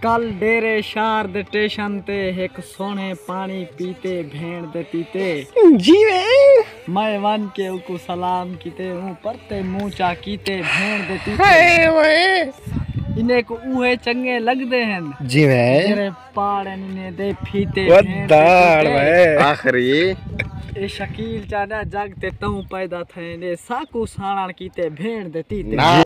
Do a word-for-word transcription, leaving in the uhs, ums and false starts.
कल डेरे शार दे स्टेशन ते एक सोने पानी पीते भेड़ दे पीते जी वे मैं वन के उको सलाम कीते हूँ परते मुँह चा कीते भेड़ दे पीते इन्हें को उहे चंगे लगदे हैं जी वे तेरे पाड़ इन्हें दे फीते वदार वे आखिरी ए शकील चाना जग ते तू पैदा थे ने साकू साणन कीते भेड़ दे तीते